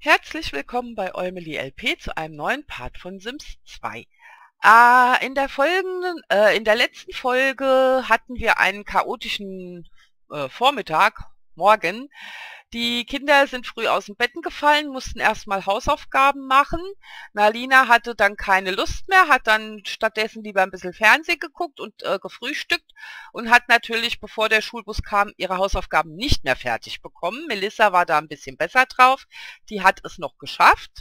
Herzlich willkommen bei Eumeli LP zu einem neuen Part von Sims 2. In der letzten Folge hatten wir einen chaotischen Vormittag, morgen. Die Kinder sind früh aus dem Betten gefallen, mussten erstmal Hausaufgaben machen. Nalina hatte dann keine Lust mehr, hat dann stattdessen lieber ein bisschen Fernsehen geguckt und gefrühstückt und hat natürlich, bevor der Schulbus kam, ihre Hausaufgaben nicht mehr fertig bekommen. Melissa war da ein bisschen besser drauf, die hat es noch geschafft.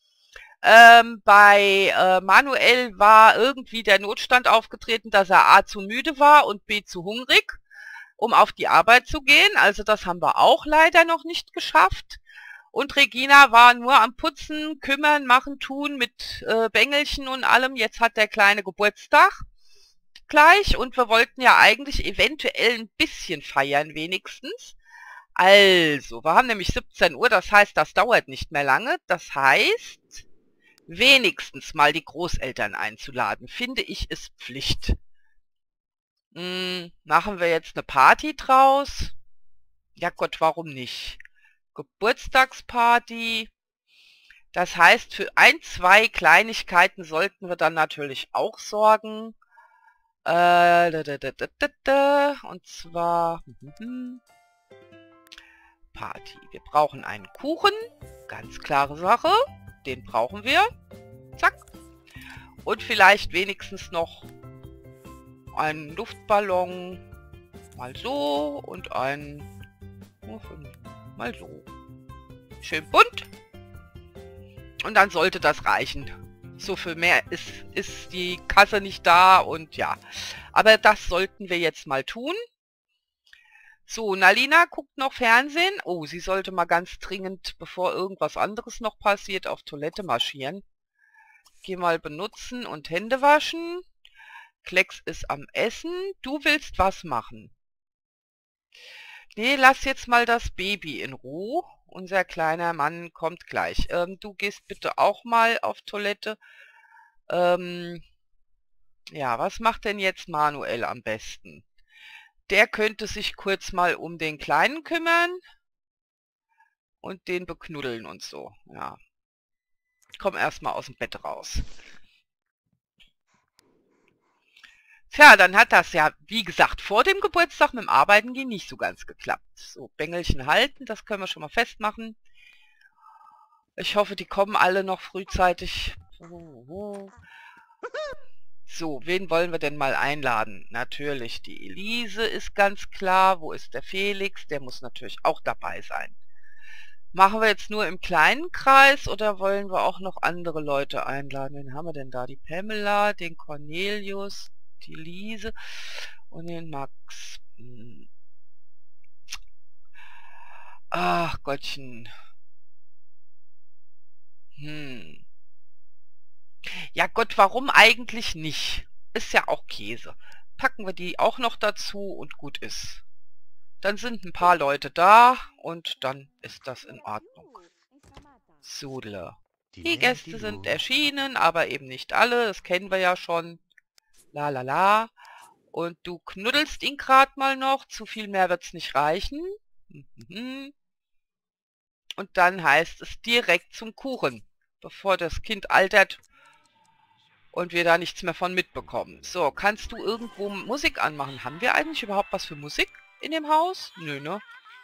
Bei Manuel war irgendwie der Notstand aufgetreten, dass er A zu müde war und B zu hungrig, um auf die Arbeit zu gehen. Also das haben wir auch leider noch nicht geschafft. Und Regina war nur am Putzen, Kümmern, Machen, Tun mit Bengelchen und allem. Jetzt hat der Kleine Geburtstag gleich und wir wollten ja eigentlich eventuell ein bisschen feiern wenigstens. Also, wir haben nämlich 17 Uhr, das heißt, das dauert nicht mehr lange. Das heißt, wenigstens mal die Großeltern einzuladen, finde ich, ist Pflicht. Machen wir jetzt eine Party draus? Ja Gott, warum nicht? Geburtstagsparty. Das heißt, für 1, 2 Kleinigkeiten sollten wir dann natürlich auch sorgen. Und zwar Party. Wir brauchen einen Kuchen. Ganz klare Sache. Den brauchen wir. Zack. Und vielleicht wenigstens noch einen Luftballon. Mal so und einen mal so. Schön bunt. Und dann sollte das reichen. So viel mehr ist die Kasse nicht da und ja. Aber das sollten wir jetzt mal tun. So, Nalina guckt noch Fernsehen. Oh, sie sollte mal ganz dringend, bevor irgendwas anderes noch passiert, auf Toilette marschieren. Geh mal benutzen und Hände waschen. Klecks ist am Essen. Du willst was machen? Nee, lass jetzt mal das Baby in Ruhe. Unser kleiner Mann kommt gleich. Du gehst bitte auch mal auf Toilette. Ja, was macht denn jetzt Manuel am besten? Der könnte sich kurz mal um den Kleinen kümmern und den beknuddeln und so. Ja. Komm erstmal aus dem Bett raus. Tja, dann hat das ja, wie gesagt, vor dem Geburtstag mit dem Arbeiten gehen nicht so ganz geklappt. So, Bengelchen halten, das können wir schon mal festmachen. Ich hoffe, die kommen alle noch frühzeitig. So, wen wollen wir denn mal einladen? Natürlich, die Elise ist ganz klar. Wo ist der Felix? Der muss natürlich auch dabei sein. Machen wir jetzt nur im kleinen Kreis oder wollen wir auch noch andere Leute einladen? Wen haben wir denn da? Die Pamela, den Cornelius, die Lise und den Max. Ach Gottchen. Ja Gott, warum eigentlich nicht? Ist ja auch Käse. Packen wir die auch noch dazu und gut ist. Dann sind ein paar Leute da und dann ist das in Ordnung. Sudle. Die Gäste sind erschienen, aber eben nicht alle. Das kennen wir ja schon. La la la. Und du knuddelst ihn gerade mal noch. Zu viel mehr wird's nicht reichen. Und dann heißt es direkt zum Kuchen, bevor das Kind altert und wir da nichts mehr von mitbekommen. So, kannst du irgendwo Musik anmachen? Haben wir eigentlich überhaupt was für Musik in dem Haus? Nö, ne?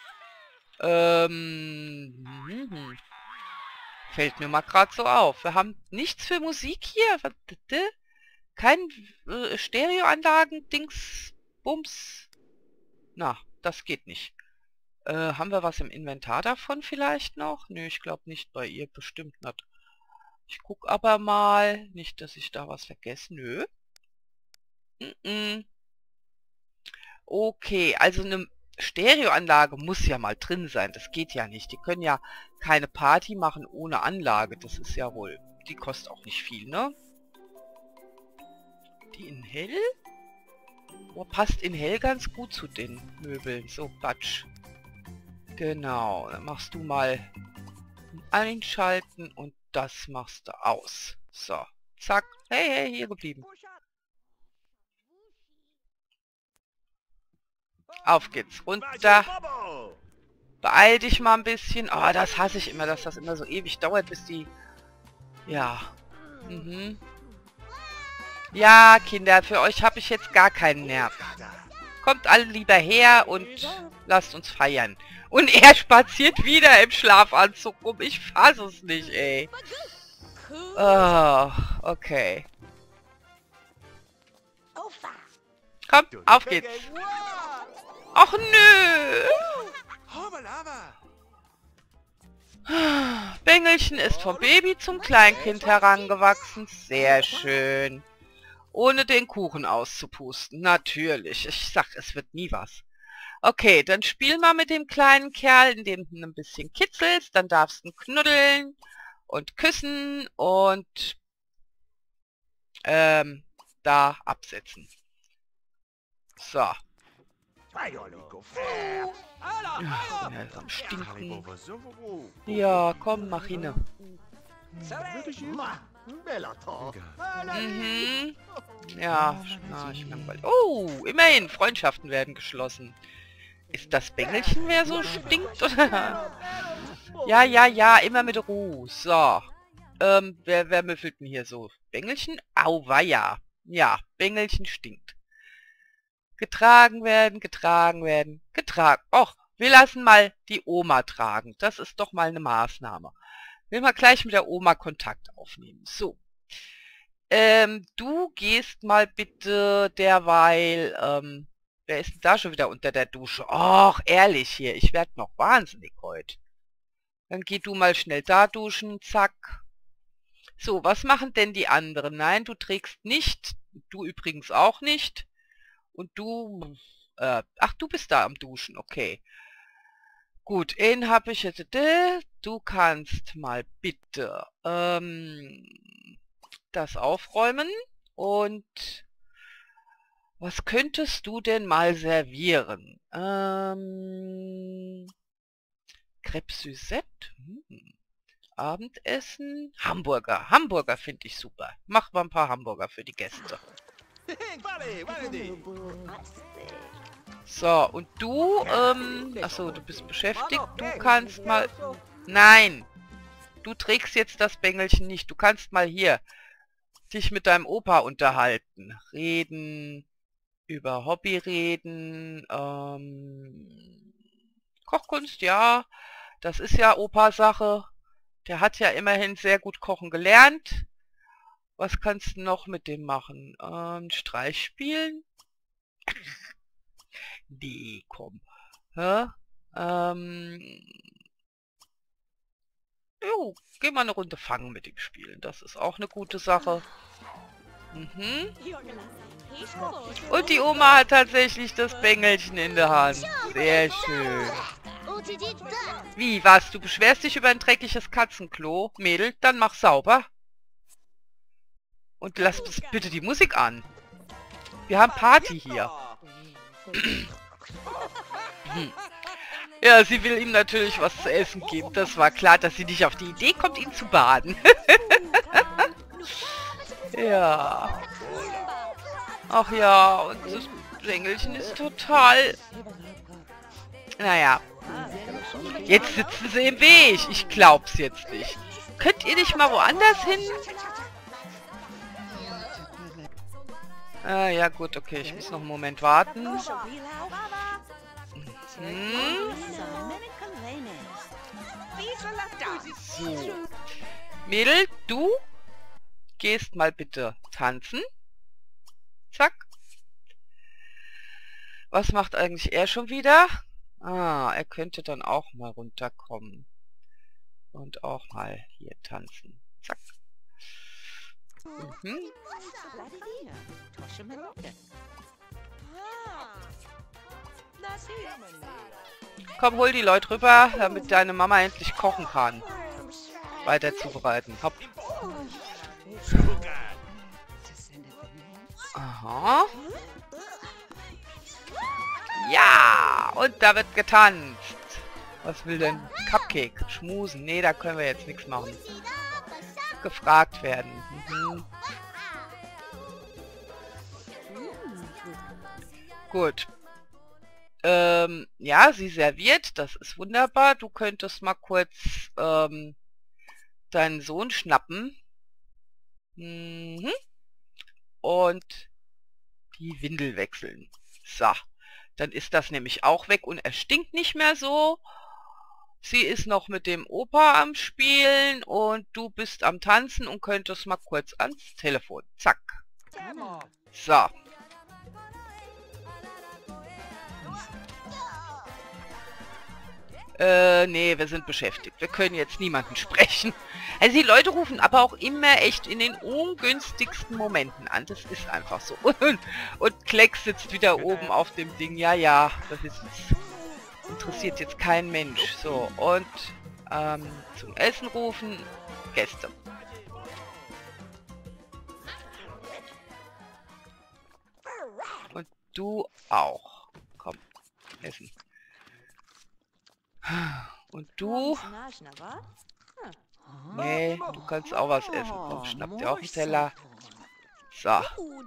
Fällt mir mal gerade so auf. Wir haben nichts für Musik hier. Kein Stereoanlagen, Dings, Bums. Na, das geht nicht. Haben wir was im Inventar davon vielleicht noch? Nö, ich glaube nicht. Bei ihr bestimmt nicht. Ich gucke aber mal. Nicht, dass ich da was vergesse. Nö. Okay, also eine Stereoanlage muss ja mal drin sein. Das geht ja nicht. Die können ja keine Party machen ohne Anlage. Das ist ja wohl... Die kostet auch nicht viel, ne? Die in Hell? Oh, passt in Hell ganz gut zu den Möbeln. So, Batsch. Genau, dann machst du mal einschalten und das machst du aus. So, zack. Hey, hey, hier geblieben. Auf geht's, runter. Beeil dich mal ein bisschen. Oh, das hasse ich immer, dass das immer so ewig dauert, bis die... Ja. Mhm. Ja, Kinder, für euch habe ich jetzt gar keinen Nerv. Kommt alle lieber her und lasst uns feiern. Und er spaziert wieder im Schlafanzug rum. Ich fasse es nicht, ey. Oh, okay. Komm, auf geht's. Ach nö. Bengelchen ist vom Baby zum Kleinkind herangewachsen. Sehr schön. Ohne den Kuchen auszupusten. Natürlich. Ich sag, es wird nie was. Okay, dann spiel mal mit dem kleinen Kerl, indem du ein bisschen kitzelst. Dann darfst du ihn knuddeln und küssen und da absetzen. So. Ja, am Stinken. Ja, komm, mach hin. Mhm. Ja, schnarch. Oh, immerhin, Freundschaften werden geschlossen. Ist das Bengelchen, wer so stinkt? Oder? Ja, immer mit Ruhe. So. Wer müffelt denn hier so? Bengelchen? Auweia. Ja, Bengelchen stinkt. Getragen werden. Och, wir lassen mal die Oma tragen. Das ist doch mal eine Maßnahme. Will mal gleich mit der Oma Kontakt aufnehmen. So. Du gehst mal bitte derweil, wer ist denn da schon wieder unter der Dusche? Och, ehrlich hier, ich werde noch wahnsinnig heute. Dann geh du mal schnell da duschen, zack. So, was machen denn die anderen? Nein, du trägst nicht, du übrigens auch nicht. Und du, ach, du bist da am Duschen, okay. Gut, ihn habe ich jetzt, du kannst mal bitte, das aufräumen und was könntest du denn mal servieren? Crêpe Suzette? Abendessen? Hamburger. Hamburger finde ich super. Mach mal ein paar Hamburger für die Gäste. So, und du, achso, du bist beschäftigt. Du kannst mal... Nein! Du trägst jetzt das Bengelchen nicht. Du kannst mal hier dich mit deinem Opa unterhalten. Reden, über Hobby reden, Kochkunst, ja. Das ist ja Opa-Sache. Der hat ja immerhin sehr gut kochen gelernt. Was kannst du noch mit dem machen? Streich spielen? Nee, komm. Hä? Jo, geh mal eine Runde fangen mit dem Spielen. Das ist auch eine gute Sache. Mhm. Und die Oma hat tatsächlich das Bengelchen in der Hand. Sehr schön. Wie, was? Du beschwerst dich über ein dreckiges Katzenklo? Mädel, dann mach sauber. Und lass bitte die Musik an. Wir haben Party hier. Ja, sie will ihm natürlich was zu essen geben. Das war klar, dass sie nicht auf die Idee kommt, ihn zu baden. Ja. Ach ja, und das Bengelchen ist total... Naja. Jetzt sitzen sie im Weg. Ich glaub's jetzt nicht. Könnt ihr nicht mal woanders hin? Ja gut, okay. Ich muss noch einen Moment warten. So. Mädel, du gehst mal bitte tanzen. Zack. Was macht eigentlich er schon wieder? Ah, er könnte dann auch mal runterkommen. Und auch mal hier tanzen. Zack. Mhm. Komm, hol die Leute rüber, damit deine Mama endlich kochen kann. Weiter zubereiten. Hopp. Aha. Ja, und da wird getanzt. Was will denn Cupcake? Schmusen? Nee, da können wir jetzt nichts machen. Gefragt werden. Mhm. Gut. Ja, sie serviert. Das ist wunderbar. Du könntest mal kurz deinen Sohn schnappen. Mhm. Und die Windel wechseln. So. Dann ist das nämlich auch weg und er stinkt nicht mehr so. Sie ist noch mit dem Opa am Spielen und du bist am Tanzen und könntest mal kurz ans Telefon. Zack. So. Nee, wir sind beschäftigt. Wir können jetzt niemanden sprechen. Also die Leute rufen aber auch immer echt in den ungünstigsten Momenten an. Das ist einfach so. Und Klecks sitzt wieder oben auf dem Ding. Ja, ja, das ist es. Interessiert jetzt kein Mensch. So, und zum Essen rufen. Gäste. Und du auch. Komm, essen. Und du? Nee, du kannst auch was essen. Komm, schnapp dir auch einen Teller. So.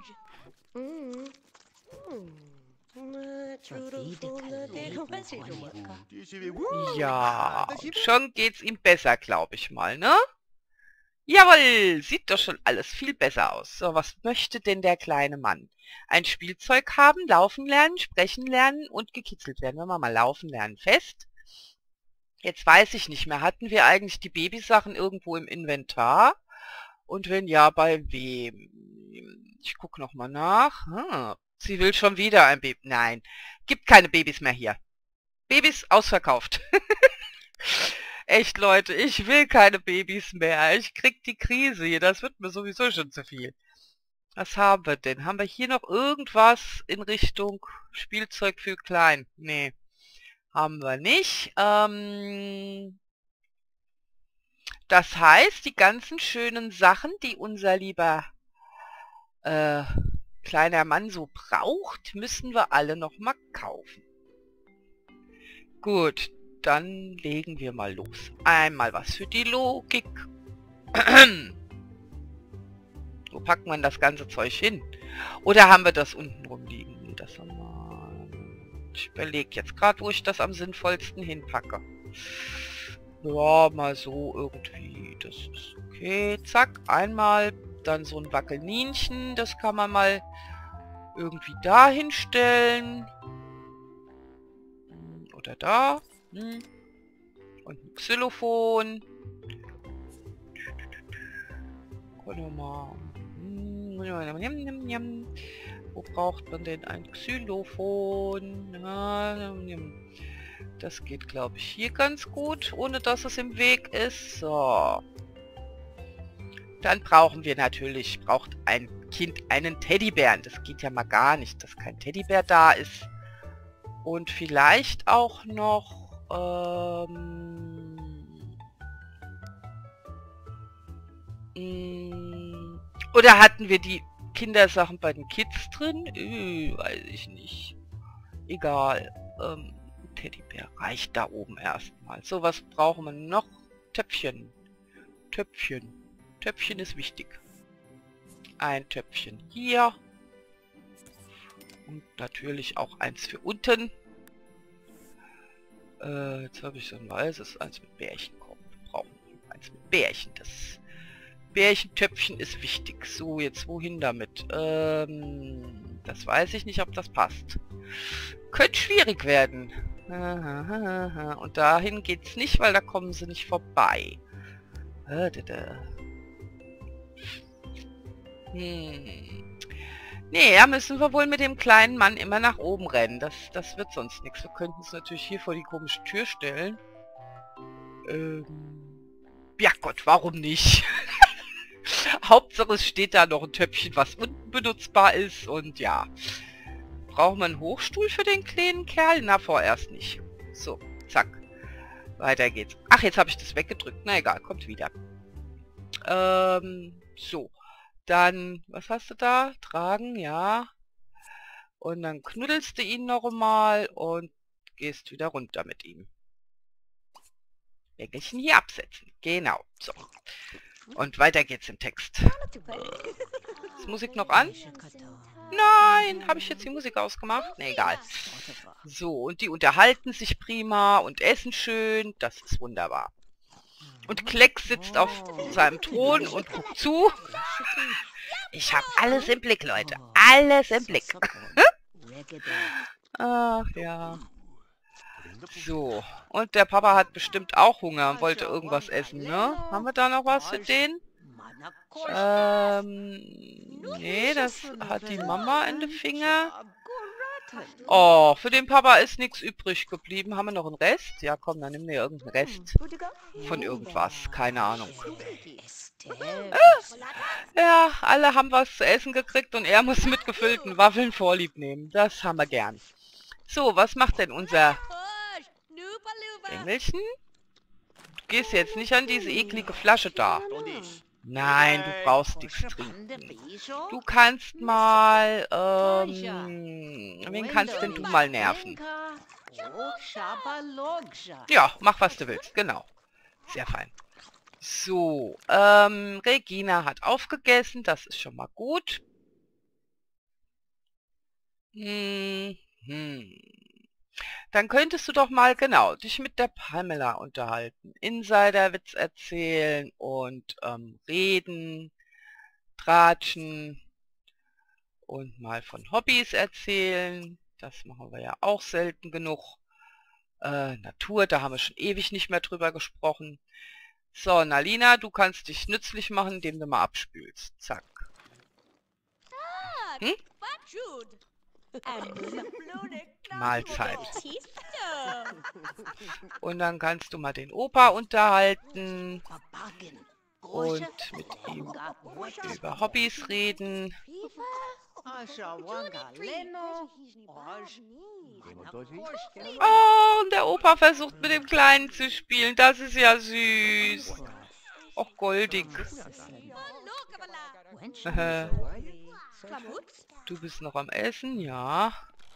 Ja, schon geht's ihm besser, glaube ich mal, ne? Jawohl, sieht doch schon alles viel besser aus. So, was möchte denn der kleine Mann? Ein Spielzeug haben, laufen lernen, sprechen lernen und gekitzelt werden. Wenn wir mal laufen lernen fest. Jetzt weiß ich nicht mehr, hatten wir eigentlich die Babysachen irgendwo im Inventar? Und wenn ja, bei wem? Ich gucke nochmal nach. Sie will schon wieder ein Baby. Nein, gibt keine Babys mehr hier. Babys ausverkauft. Echt, Leute, ich will keine Babys mehr. Ich krieg die Krise hier. Das wird mir sowieso schon zu viel. Was haben wir denn? Haben wir hier noch irgendwas in Richtung Spielzeug für klein? Nee. Haben wir nicht. Das heißt, die ganzen schönen Sachen, die unser lieber kleiner Mann so braucht, müssen wir alle noch mal kaufen. Gut, dann legen wir mal los. Einmal was für die Logik. Wo packt man das ganze Zeug hin? Oder haben wir das unten rumliegen? Nee, das haben wir... Ich überlege jetzt gerade, wo ich das am sinnvollsten hinpacke. Ja, mal so irgendwie. Das ist okay. Zack, einmal. Dann so ein Wackelninchen. Das kann man mal irgendwie da hinstellen. Oder da. Und ein Xylophon. Wo braucht man denn ein Xylophon? Das geht, glaube ich, hier ganz gut, ohne dass es im Weg ist. So. Dann brauchen wir natürlich, braucht ein Kind einen Teddybären. Das geht ja mal gar nicht, dass kein Teddybär da ist. Und vielleicht auch noch... oder hatten wir die Kindersachen bei den Kids drin? Weiß ich nicht. Egal. Teddybär reicht da oben erstmal. So, was brauchen wir noch? Töpfchen. Töpfchen. Töpfchen ist wichtig. Ein Töpfchen hier. Und natürlich auch eins für unten. Jetzt habe ich so ein weißes, eins mit Bärchenkopf. Wir brauchen eins mit Bärchen. Das Bärchentöpfchen ist wichtig. So, jetzt wohin damit? Das weiß ich nicht, ob das passt. Könnte schwierig werden. Und dahin geht's nicht, weil da kommen sie nicht vorbei. Nee, da müssen wir wohl mit dem kleinen Mann immer nach oben rennen. Das wird sonst nichts. Wir könnten es natürlich hier vor die komische Tür stellen. Ja Gott, warum nicht? Hauptsache es steht da noch ein Töpfchen, was unten benutzbar ist. Und ja. Brauchen wir einen Hochstuhl für den kleinen Kerl? Na, vorerst nicht. So, zack. Weiter geht's. Ach, jetzt habe ich das weggedrückt. Na egal, kommt wieder. So. Dann, was hast du da? Tragen, ja. Und dann knuddelst du ihn noch einmal und gehst wieder runter mit ihm. Wägelchen hier absetzen. Genau. So. Und weiter geht's im Text. Ist Musik noch an? Nein, habe ich jetzt die Musik ausgemacht? Nee, egal. So, und die unterhalten sich prima und essen schön. Das ist wunderbar. Und Klecks sitzt auf seinem Thron und guckt zu. Ich habe alles im Blick, Leute. Alles im Blick. Ach ja. So, und der Papa hat bestimmt auch Hunger und wollte irgendwas essen, ne? Haben wir da noch was für den? Nee, das hat die Mama in den Finger. Oh, für den Papa ist nichts übrig geblieben. Haben wir noch einen Rest? Ja, komm, dann nimm dir irgendeinen Rest von irgendwas. Keine Ahnung. Ja, alle haben was zu essen gekriegt und er muss mit gefüllten Waffeln Vorlieb nehmen. Das haben wir gern. So, was macht denn unser Engelchen? Du gehst jetzt nicht an diese eklige Flasche da. Nein, du brauchst nichts trinken. Du kannst mal, wen kannst denn du mal nerven? Ja, mach was du willst, genau. Sehr fein. So, Regina hat aufgegessen, das ist schon mal gut. Dann könntest du doch mal, genau, dich mit der Pamela unterhalten. Insiderwitz erzählen und reden, tratschen und mal von Hobbys erzählen. Das machen wir ja auch selten genug. Natur, da haben wir schon ewig nicht mehr drüber gesprochen. So, Nalina, du kannst dich nützlich machen, indem du mal abspülst. Zack. Hm? Mahlzeit. Und dann kannst du mal den Opa unterhalten und mit ihm über Hobbys reden. Oh, und der Opa versucht mit dem Kleinen zu spielen. Das ist ja süß. Och, goldig. Du bist noch am Essen, ja.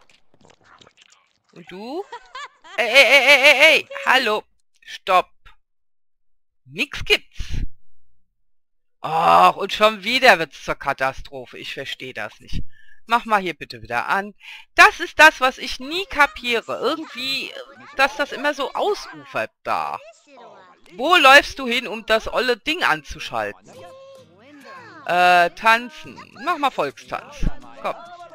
Und du? Ey, hallo. Stopp. Nix gibt's. Ach, und schon wieder wird's zur Katastrophe. Ich verstehe das nicht. Mach mal hier bitte wieder an. Das ist das, was ich nie kapiere. Irgendwie, dass das immer so ausufert da. Wo läufst du hin, um das olle Ding anzuschalten? Tanzen. Mach mal Volkstanz. Komm.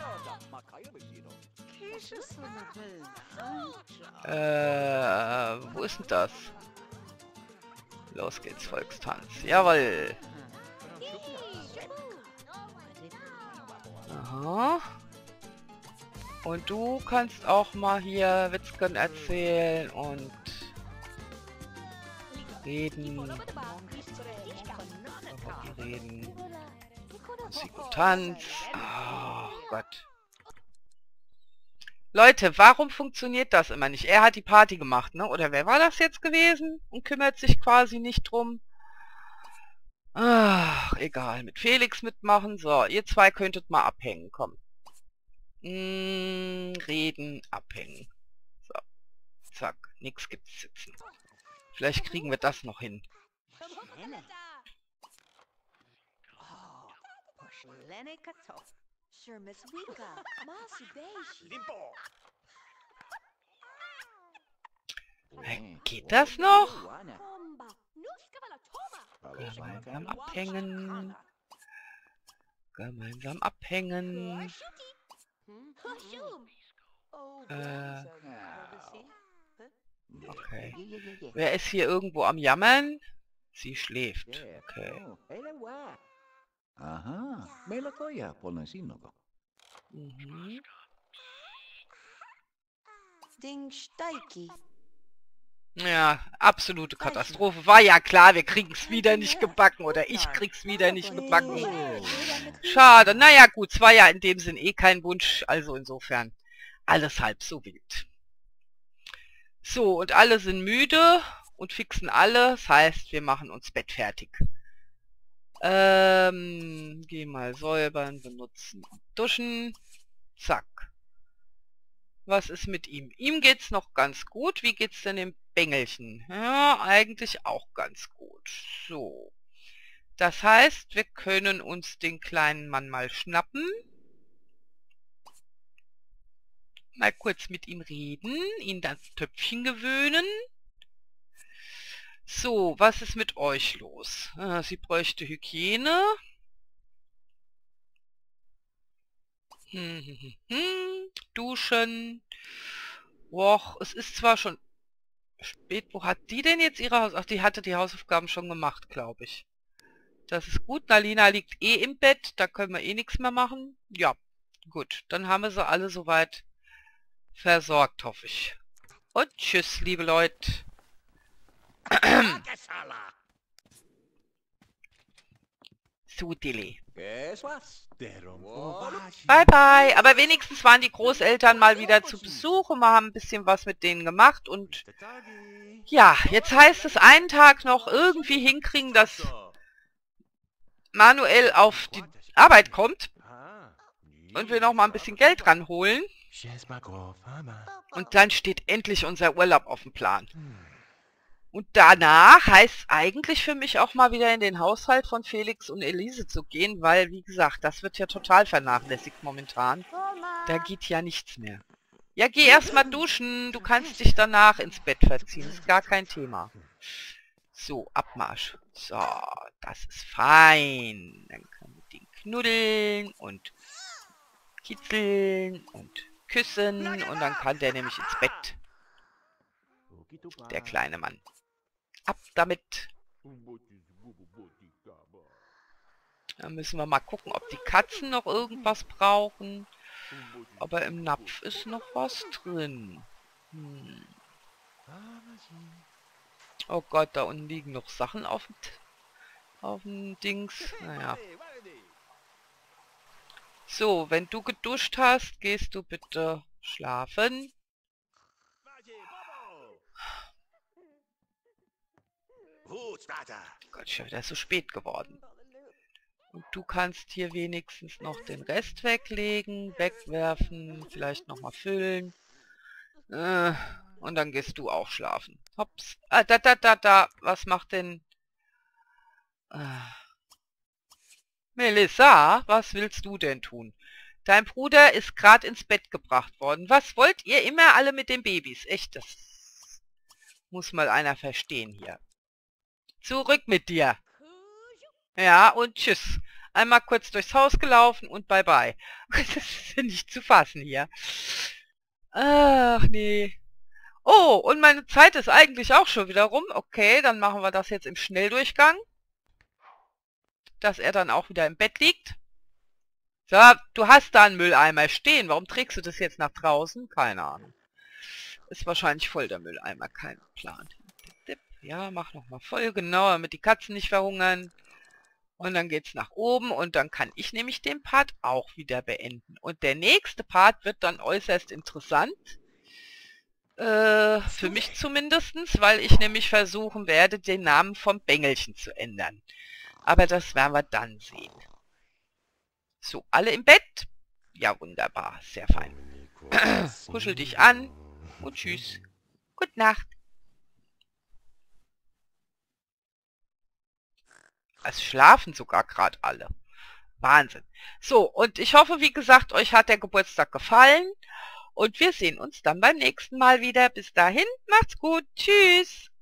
Wo ist denn das? Los geht's, Volkstanz. Jawohl. Aha. Und du kannst auch mal hier Witzchen erzählen und reden. Reden. Musik und Tanz. Oh Gott. Leute, warum funktioniert das immer nicht? Er hat die Party gemacht, ne? Oder wer war das jetzt gewesen? Und kümmert sich quasi nicht drum. Ach, egal. Mit Felix mitmachen. So, ihr zwei könntet mal abhängen. Komm. Reden, abhängen. So. Zack. Nix gibt's sitzen. Vielleicht kriegen wir das noch hin. Geht das noch? Gemeinsam abhängen. Gemeinsam abhängen. Okay. Wer ist hier irgendwo am Jammern? Sie schläft. Okay. Aha, Melatoja, Polnesinogo. Mhm. Ja, absolute Katastrophe. War ja klar, wir kriegen es wieder nicht gebacken oder ich krieg's wieder nicht gebacken. Schade. Naja, gut, es war ja in dem Sinn eh kein Wunsch, also insofern alles halb so wild. So, und alle sind müde und fixen alle. Das heißt, wir machen uns Bett fertig. Geh mal säubern, benutzen und duschen. Zack. Was ist mit ihm? Ihm geht's noch ganz gut. Wie geht's denn dem Bengelchen? Ja, eigentlich auch ganz gut. So. Das heißt, wir können uns den kleinen Mann mal schnappen. Mal kurz mit ihm reden, ihn das Töpfchen gewöhnen. So, was ist mit euch los? Sie bräuchte Hygiene. Duschen. Och, es ist zwar schon spät. Wo hat die denn jetzt ihre Ach, die hatte die Hausaufgaben schon gemacht, glaube ich. Das ist gut. Nalina liegt eh im Bett. Da können wir eh nichts mehr machen. Ja, gut. Dann haben wir sie alle soweit versorgt, hoffe ich. Und tschüss, liebe Leute. So, Dilly. Bye, bye. Aber wenigstens waren die Großeltern mal wieder zu Besuch und wir haben ein bisschen was mit denen gemacht. Und ja, jetzt heißt es einen Tag noch irgendwie hinkriegen, dass Manuel auf die Arbeit kommt und wir noch mal ein bisschen Geld ranholen. Und dann steht endlich unser Urlaub auf dem Plan. Und danach heißt es eigentlich für mich auch mal wieder in den Haushalt von Felix und Elise zu gehen, weil, wie gesagt, das wird ja total vernachlässigt momentan. Da geht ja nichts mehr. Ja, geh erstmal duschen. Du kannst dich danach ins Bett verziehen. Ist gar kein Thema. So, Abmarsch. So, das ist fein. Dann können wir den knuddeln und kitzeln und küssen. Und dann kann der nämlich ins Bett. Der kleine Mann. Ab damit. Dann müssen wir mal gucken, ob die Katzen noch irgendwas brauchen. Aber im Napf ist noch was drin. Oh Gott, da unten liegen noch Sachen auf dem Dings. Naja. So, wenn du geduscht hast, gehst du bitte schlafen. Gott, schon wieder so spät geworden. Und du kannst hier wenigstens noch den Rest weglegen, wegwerfen, vielleicht nochmal füllen. Und dann gehst du auch schlafen. Hops. Da. Was macht denn... Melissa, was willst du denn tun? Dein Bruder ist gerade ins Bett gebracht worden. Was wollt ihr immer alle mit den Babys? Echt, das muss mal einer verstehen hier. Zurück mit dir. Ja, und tschüss. Einmal kurz durchs Haus gelaufen und bye bye. Das ist ja nicht zu fassen hier. Ach, nee. Oh, und meine Zeit ist eigentlich auch schon wieder rum. Okay, dann machen wir das jetzt im Schnelldurchgang. Dass er dann auch wieder im Bett liegt. So, du hast da einen Mülleimer stehen. Warum trägst du das jetzt nach draußen? Keine Ahnung. Ist wahrscheinlich voll der Mülleimer. Kein Plan. Ja, mach nochmal voll, genau, damit die Katzen nicht verhungern. Und dann geht's nach oben und dann kann ich nämlich den Part auch wieder beenden. Und der nächste Part wird dann äußerst interessant. Für mich zumindestens, weil ich nämlich versuchen werde, den Namen vom Bengelchen zu ändern. Aber das werden wir dann sehen. So, alle im Bett? Ja, wunderbar, sehr fein. Kuschel dich an und tschüss. Gute Nacht. Es schlafen sogar gerade alle. Wahnsinn. So, und ich hoffe, wie gesagt, euch hat der Geburtstag gefallen. Und wir sehen uns dann beim nächsten Mal wieder. Bis dahin, macht's gut. Tschüss.